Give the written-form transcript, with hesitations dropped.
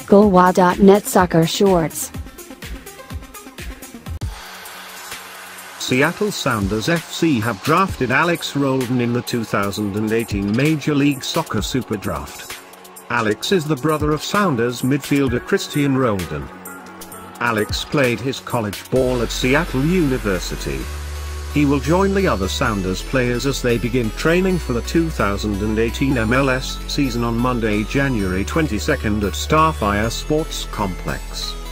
Golwa.net Soccer Shorts. Seattle Sounders FC have drafted Alex Roldan in the 2018 Major League Soccer Super Draft. Alex is the brother of Sounders midfielder Christian Roldan. Alex played his college ball at Seattle University. He will join the other Sounders players as they begin training for the 2018 MLS season on Monday, January 22 at Starfire Sports Complex.